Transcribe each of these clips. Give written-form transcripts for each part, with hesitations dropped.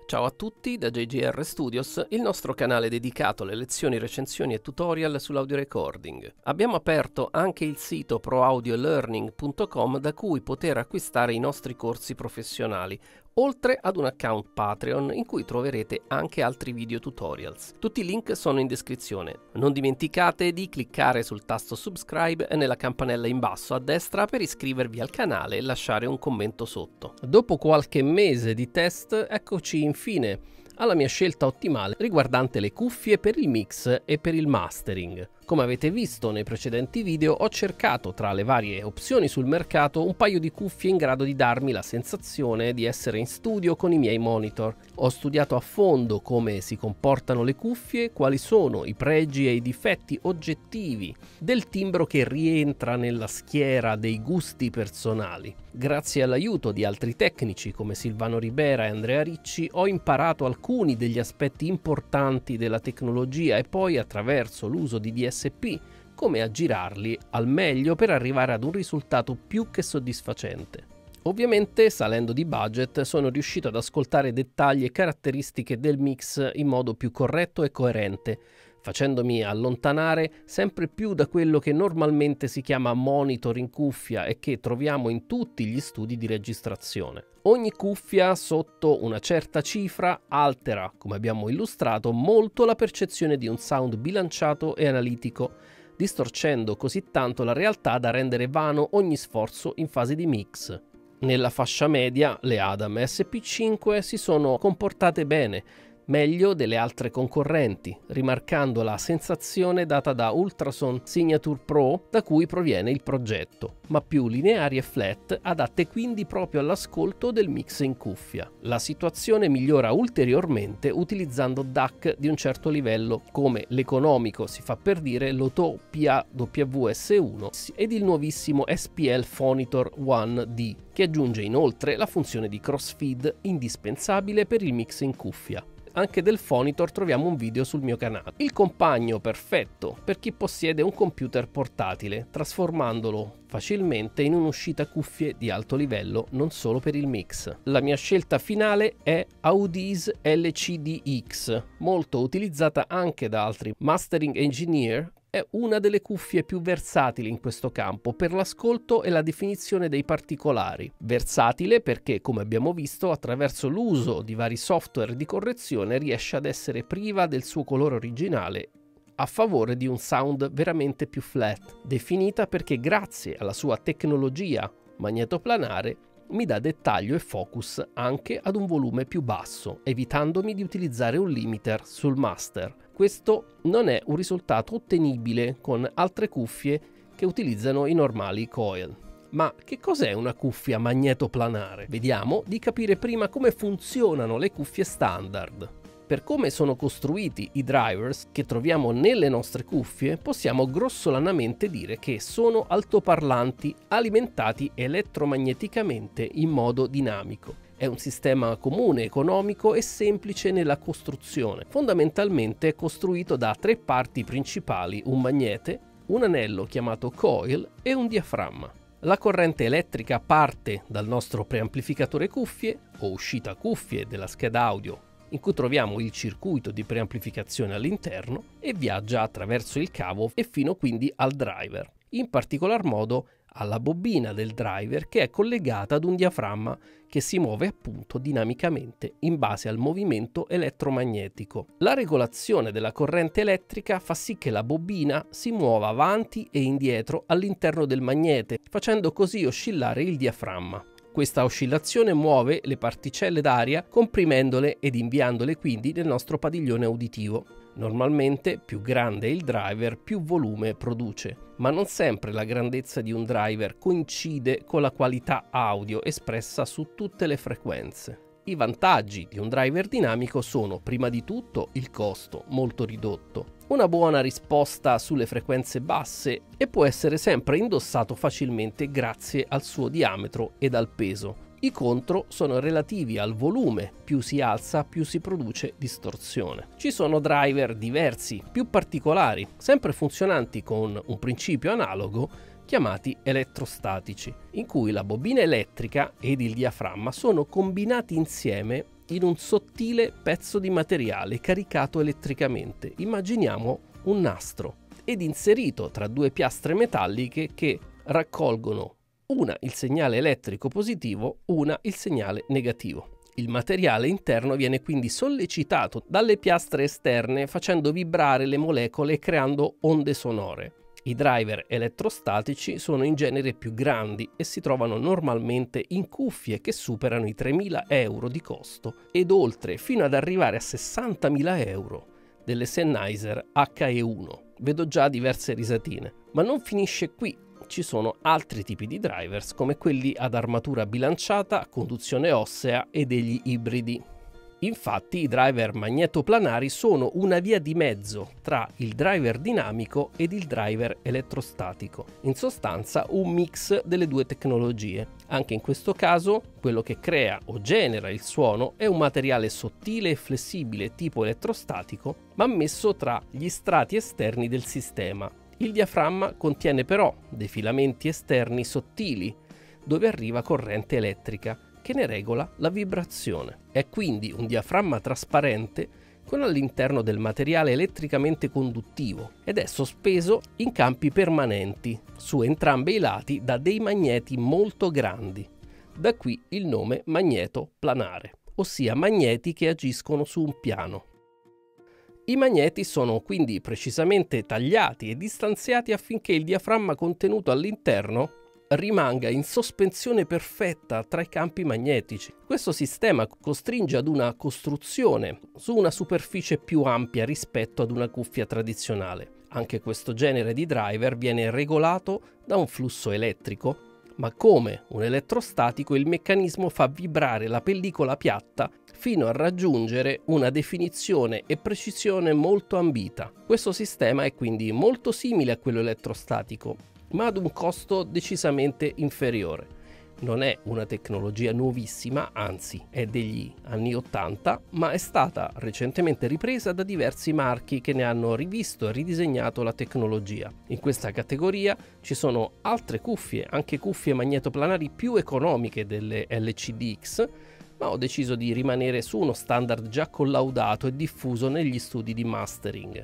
Ciao a tutti da JGR Studios, il nostro canale dedicato alle lezioni, recensioni e tutorial sull'audio recording. Abbiamo aperto anche il sito proaudiolearning.com da cui poter acquistare i nostri corsi professionali, oltre ad un account Patreon in cui troverete anche altri video tutorials. Tutti i link sono in descrizione. Non dimenticate di cliccare sul tasto subscribe e nella campanella in basso a destra per iscrivervi al canale e lasciare un commento sotto. Dopo qualche mese di test, eccoci infine alla mia scelta ottimale riguardante le cuffie per il mix e per il mastering. Come avete visto nei precedenti video, ho cercato tra le varie opzioni sul mercato un paio di cuffie in grado di darmi la sensazione di essere in studio con i miei monitor. Ho studiato a fondo come si comportano le cuffie, quali sono i pregi e i difetti oggettivi del timbro che rientra nella schiera dei gusti personali. Grazie all'aiuto di altri tecnici come Silvano Ribera e Andrea Ricci ho imparato alcuni degli aspetti importanti della tecnologia e poi attraverso l'uso di DSP come aggirarli al meglio per arrivare ad un risultato più che soddisfacente. Ovviamente, salendo di budget, sono riuscito ad ascoltare dettagli e caratteristiche del mix in modo più corretto e coerente, facendomi allontanare sempre più da quello che normalmente si chiama monitor in cuffia e che troviamo in tutti gli studi di registrazione. Ogni cuffia sotto una certa cifra altera, come abbiamo illustrato, molto la percezione di un sound bilanciato e analitico, distorcendo così tanto la realtà da rendere vano ogni sforzo in fase di mix. Nella fascia media, le Adam SP5 si sono comportate bene, meglio delle altre concorrenti, rimarcando la sensazione data da Ultrason Signature Pro da cui proviene il progetto, ma più lineari e flat, adatte quindi proprio all'ascolto del mix in cuffia. La situazione migliora ulteriormente utilizzando DAC di un certo livello, come l'economico, si fa per dire, l'Utopia WS1 ed il nuovissimo SPL Phonitor 1D, che aggiunge inoltre la funzione di crossfeed indispensabile per il mix in cuffia. Anche del Phonitor troviamo un video sul mio canale. Il compagno perfetto per chi possiede un computer portatile, trasformandolo facilmente in un'uscita cuffie di alto livello, non solo per il mix. La mia scelta finale è Audeze LCD-X, molto utilizzata anche da altri mastering engineer. È una delle cuffie più versatili in questo campo per l'ascolto e la definizione dei particolari. Versatile perché, come abbiamo visto, attraverso l'uso di vari software di correzione riesce ad essere priva del suo colore originale a favore di un sound veramente più flat. Definita perché grazie alla sua tecnologia magnetoplanare mi dà dettaglio e focus anche ad un volume più basso, evitandomi di utilizzare un limiter sul master. Questo non è un risultato ottenibile con altre cuffie che utilizzano i normali coil. Ma che cos'è una cuffia magnetoplanare? Vediamo di capire prima come funzionano le cuffie standard. Per come sono costruiti i drivers che troviamo nelle nostre cuffie, possiamo grossolanamente dire che sono altoparlanti alimentati elettromagneticamente in modo dinamico. È un sistema comune, economico e semplice nella costruzione. Fondamentalmente è costruito da tre parti principali: un magnete, un anello chiamato coil e un diaframma. La corrente elettrica parte dal nostro preamplificatore cuffie o uscita cuffie della scheda audio, in cui troviamo il circuito di preamplificazione all'interno, e viaggia attraverso il cavo e fino quindi al driver, in particolar modo alla bobina del driver che è collegata ad un diaframma che si muove appunto dinamicamente in base al movimento elettromagnetico. La regolazione della corrente elettrica fa sì che la bobina si muova avanti e indietro all'interno del magnete, facendo così oscillare il diaframma. Questa oscillazione muove le particelle d'aria, comprimendole ed inviandole quindi nel nostro padiglione uditivo. Normalmente più grande è il driver, più volume produce, ma non sempre la grandezza di un driver coincide con la qualità audio espressa su tutte le frequenze. I vantaggi di un driver dinamico sono prima di tutto il costo, molto ridotto, una buona risposta sulle frequenze basse e può essere sempre indossato facilmente grazie al suo diametro ed al peso. I contro sono relativi al volume, più si alza più si produce distorsione. Ci sono driver diversi, più particolari, sempre funzionanti con un principio analogo, chiamati elettrostatici, in cui la bobina elettrica ed il diaframma sono combinati insieme in un sottile pezzo di materiale caricato elettricamente, immaginiamo un nastro, ed inserito tra due piastre metalliche che raccolgono una il segnale elettrico positivo, una il segnale negativo. Il materiale interno viene quindi sollecitato dalle piastre esterne facendo vibrare le molecole e creando onde sonore. I driver elettrostatici sono in genere più grandi e si trovano normalmente in cuffie che superano i 3.000 euro di costo ed oltre, fino ad arrivare a 60.000 euro delle Sennheiser HE1. Vedo già diverse risatine. Ma non finisce qui. Ci sono altri tipi di drivers come quelli ad armatura bilanciata, conduzione ossea e degli ibridi. Infatti i driver magnetoplanari sono una via di mezzo tra il driver dinamico ed il driver elettrostatico. In sostanza un mix delle due tecnologie. Anche in questo caso quello che crea o genera il suono è un materiale sottile e flessibile tipo elettrostatico, ma messo tra gli strati esterni del sistema. Il diaframma contiene però dei filamenti esterni sottili, dove arriva corrente elettrica, che ne regola la vibrazione. È quindi un diaframma trasparente con all'interno del materiale elettricamente conduttivo ed è sospeso in campi permanenti su entrambi i lati da dei magneti molto grandi. Da qui il nome magnetoplanare, ossia magneti che agiscono su un piano. I magneti sono quindi precisamente tagliati e distanziati affinché il diaframma contenuto all'interno rimanga in sospensione perfetta tra i campi magnetici. Questo sistema costringe ad una costruzione su una superficie più ampia rispetto ad una cuffia tradizionale. Anche questo genere di driver viene regolato da un flusso elettrico, ma come un elettrostatico il meccanismo fa vibrare la pellicola piatta fino a raggiungere una definizione e precisione molto ambita. Questo sistema è quindi molto simile a quello elettrostatico, ma ad un costo decisamente inferiore. Non è una tecnologia nuovissima, anzi è degli anni 80, ma è stata recentemente ripresa da diversi marchi che ne hanno rivisto e ridisegnato la tecnologia. In questa categoria ci sono altre cuffie, anche cuffie magnetoplanari più economiche delle LCDX, ma ho deciso di rimanere su uno standard già collaudato e diffuso negli studi di mastering.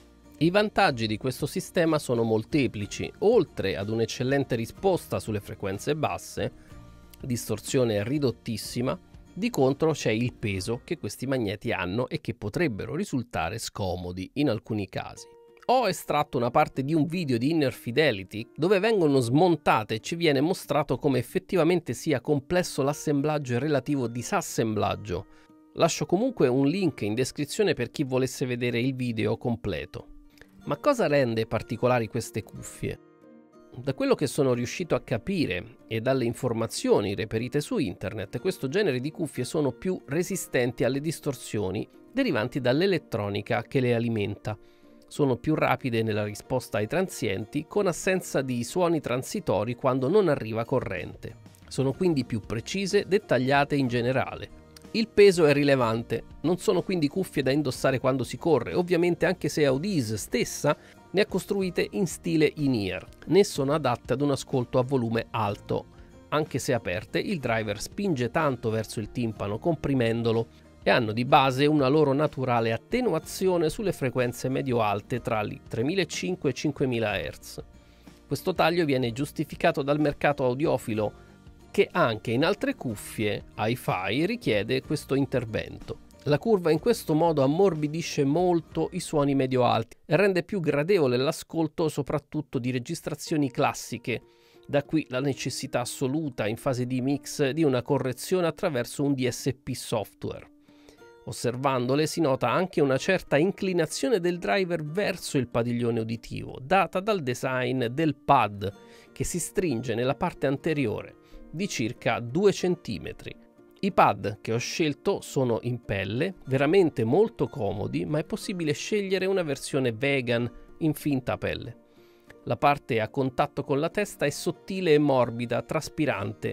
I vantaggi di questo sistema sono molteplici. Oltre ad un'eccellente risposta sulle frequenze basse, distorsione ridottissima, di contro c'è il peso che questi magneti hanno e che potrebbero risultare scomodi in alcuni casi. Ho estratto una parte di un video di Inner Fidelity dove vengono smontate e ci viene mostrato come effettivamente sia complesso l'assemblaggio e relativo disassemblaggio. Lascio comunque un link in descrizione per chi volesse vedere il video completo. Ma cosa rende particolari queste cuffie? Da quello che sono riuscito a capire e dalle informazioni reperite su internet, questo genere di cuffie sono più resistenti alle distorsioni derivanti dall'elettronica che le alimenta. Sono più rapide nella risposta ai transienti, con assenza di suoni transitori quando non arriva corrente. Sono quindi più precise, dettagliate in generale. Il peso è rilevante, non sono quindi cuffie da indossare quando si corre, ovviamente anche se Audeze stessa ne ha costruite in stile in-ear, né sono adatte ad un ascolto a volume alto. Anche se aperte, il driver spinge tanto verso il timpano comprimendolo e hanno di base una loro naturale attenuazione sulle frequenze medio-alte tra i 3.500 e 5.000 Hz. Questo taglio viene giustificato dal mercato audiofilo che anche in altre cuffie hi-fi richiede questo intervento. La curva in questo modo ammorbidisce molto i suoni medio-alti e rende più gradevole l'ascolto soprattutto di registrazioni classiche. Da qui la necessità assoluta in fase di mix di una correzione attraverso un DSP software. Osservandole si nota anche una certa inclinazione del driver verso il padiglione uditivo, data dal design del pad che si stringe nella parte anteriore di circa 2 cm. I pad che ho scelto sono in pelle, veramente molto comodi, ma è possibile scegliere una versione vegan in finta pelle. La parte a contatto con la testa è sottile e morbida, traspirante,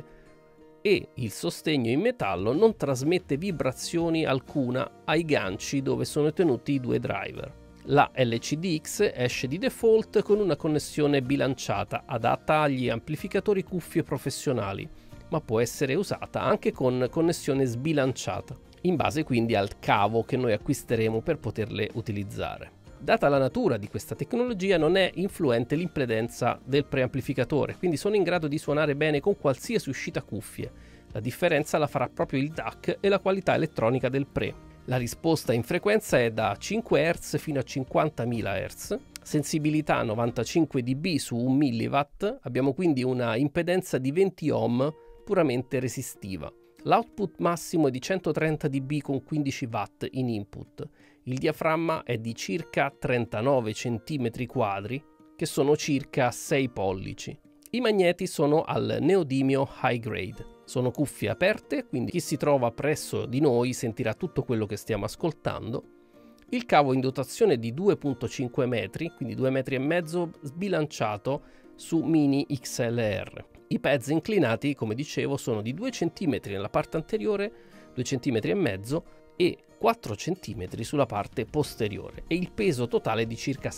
e il sostegno in metallo non trasmette vibrazioni alcuna ai ganci dove sono tenuti i due driver. La LCDX esce di default con una connessione bilanciata adatta agli amplificatori cuffie professionali, ma può essere usata anche con connessione sbilanciata. in base quindi al cavo che noi acquisteremo per poterle utilizzare. Data la natura di questa tecnologia non è influente l'impedenza del preamplificatore, quindi sono in grado di suonare bene con qualsiasi uscita cuffie. La differenza la farà proprio il DAC e la qualità elettronica del pre. La risposta in frequenza è da 5 Hz fino a 50.000 Hz, sensibilità 95 dB su 1 mW, abbiamo quindi una impedenza di 20 ohm puramente resistiva. L'output massimo è di 130 dB con 15 watt in input. Il diaframma è di circa 39 cm², che sono circa 6 pollici. I magneti sono al neodimio high grade. Sono cuffie aperte, quindi chi si trova presso di noi sentirà tutto quello che stiamo ascoltando. Il cavo in dotazione è di 2,5 metri, quindi 2,5 metri, sbilanciato su mini XLR. I pads inclinati, come dicevo, sono di 2 cm nella parte anteriore, 2,5 cm e 4 cm sulla parte posteriore e il peso totale è di circa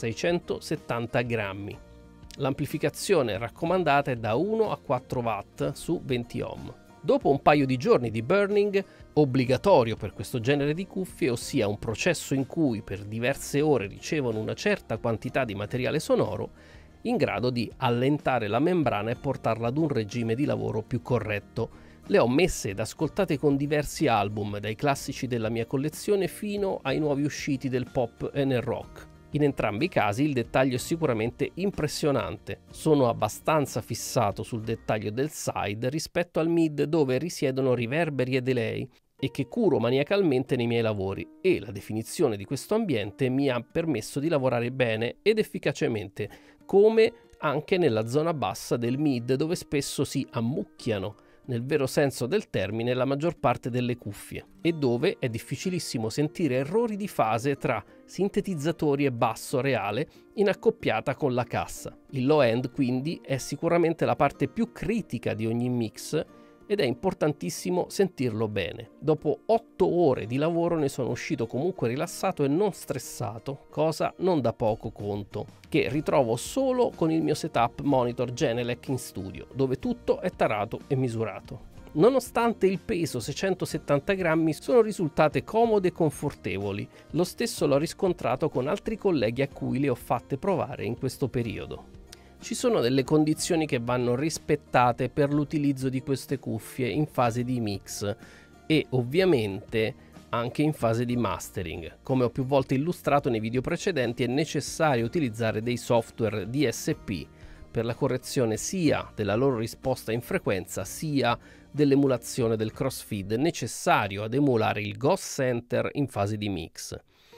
670 grammi. L'amplificazione raccomandata è da 1 a 4 watt su 20 ohm. Dopo un paio di giorni di burning, obbligatorio per questo genere di cuffie, ossia un processo in cui per diverse ore ricevono una certa quantità di materiale sonoro, in grado di allentare la membrana e portarla ad un regime di lavoro più corretto. Le ho messe ed ascoltate con diversi album, dai classici della mia collezione fino ai nuovi usciti del pop e nel rock. In entrambi i casi il dettaglio è sicuramente impressionante. Sono abbastanza fissato sul dettaglio del side rispetto al mid, dove risiedono riverberi e delay, e che curo maniacalmente nei miei lavori, e la definizione di questo ambiente mi ha permesso di lavorare bene ed efficacemente, come anche nella zona bassa del mid, dove spesso si ammucchiano, nel vero senso del termine, la maggior parte delle cuffie, e dove è difficilissimo sentire errori di fase tra sintetizzatori e basso reale in accoppiata con la cassa. Il low end quindi è sicuramente la parte più critica di ogni mix ed è importantissimo sentirlo bene. Dopo 8 ore di lavoro ne sono uscito comunque rilassato e non stressato, cosa non da poco conto, che ritrovo solo con il mio setup monitor Genelec in studio, dove tutto è tarato e misurato. Nonostante il peso 670 grammi, sono risultate comode e confortevoli. Lo stesso l'ho riscontrato con altri colleghi a cui le ho fatte provare in questo periodo. Ci sono delle condizioni che vanno rispettate per l'utilizzo di queste cuffie in fase di mix e ovviamente anche in fase di mastering. Come ho più volte illustrato nei video precedenti, è necessario utilizzare dei software DSP per la correzione sia della loro risposta in frequenza sia dell'emulazione del crossfeed necessario ad emulare il Ghost Center in fase di mix.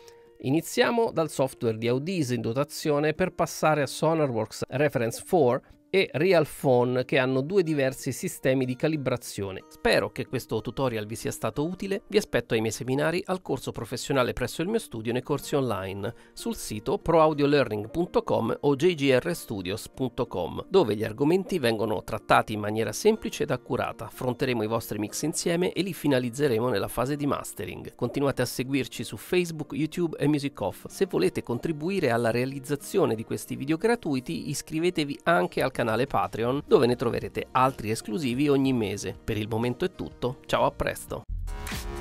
Iniziamo dal software di Audeze in dotazione per passare a Sonarworks Reference 4 e Realphone, che hanno due diversi sistemi di calibrazione. Spero che questo tutorial vi sia stato utile. Vi aspetto ai miei seminari, al corso professionale presso il mio studio e nei corsi online sul sito proaudiolearning.com o jgrstudios.com, dove gli argomenti vengono trattati in maniera semplice ed accurata. Affronteremo i vostri mix insieme e li finalizzeremo nella fase di mastering. Continuate a seguirci su Facebook, YouTube e Music Off. Se volete contribuire alla realizzazione di questi video gratuiti, iscrivetevi anche al canale Patreon, dove ne troverete altri esclusivi ogni mese. Per il momento è tutto, ciao, a presto!